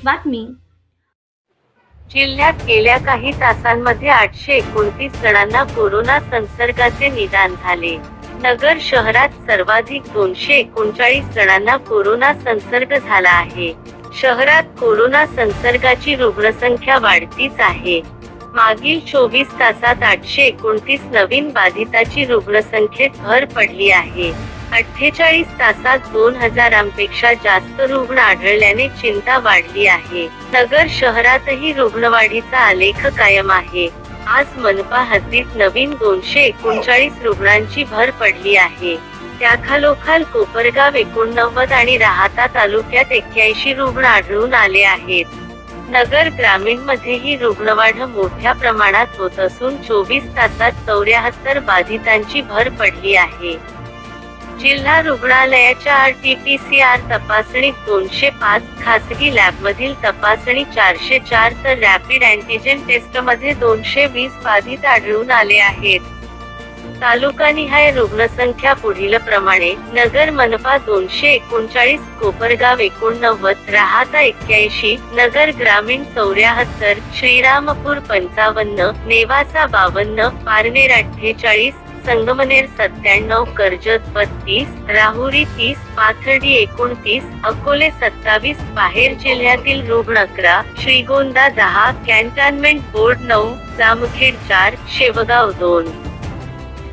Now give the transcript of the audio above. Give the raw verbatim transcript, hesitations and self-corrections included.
बातमी. जिल्ह्यात गेल्या काही तासांमध्ये आठशे एकोणतीस जणांना कोरोना संसर्गाचे निदान झाले. नगर शहरात सर्वाधिक दोनशे एकोणचाळीस जणांना कोरोना संसर्ग झाला आहे. शहरात कोरोना संसर्गाची रुग्णसंख्या वाढतीच आहे. मागील चोवीस तासात आठशे एकोणतीस नवीन बाधिताची रुग्णसंख्येत भर पडली आहे. अठ्ठेचाळीस तासात दोन हजारांपेक्षा जास्त रुग्ण आढळल्याने चिंता वाढली आहे. नगर शहरातही रुग्णवाढीचा आलेख कायम आहे. आज मनपा हद्दीत नवीन दोनशे एकोणचाळीस रुग्णांची भर पडली आहे. त्याखालोखाल कोपरगाव एकोणनव्वद आणि राहाता तालुक्यात एक्क्याऐंशी रुग्ण आढळून आले आहेत. नगर ग्रामीण मध्येही रुग्णवाढ मोठ्या प्रमाणात होत असून चोवीस तासात चौऱ्याहत्तर बाधितांची भर पडली आहे. जिल्हा रुग्णालयाच्या R T P C R तपासणीत दोनशे पाच, खासगी लॅबमधील तपासणी चारशे चार तर रॅपिड अँटिजेन टेस्टमध्ये दोनशे वीस बाधित आढळून आले आहेत. तालुकानिहाय रुग्णसंख्या पुढील प्रमाणे: नगर मनपा दोनशे एकोणचाळीस, कोपरगाव एकोणनव्वद, राहाता एक्क्याऐंशी, नगर ग्रामीण चौऱ्याहत्तर, श्रीरामपूर पंचावन्न, नेवासा बावन्न, पारनेर अठ्ठेचाळीस, संगमनेर सत्त्याण्णव, कर्जत बत्तीस, राहुरी तीस, पाथर्डी एकोणतीस, अकोले सत्तावीस, बाहेर जिल्ह्यातील रुग्ण अकरा, श्रीगोंदा दहा, कॅन्टोन्मेंट बोर्ड नऊ, जामखेड चार, शेवगाव दोन.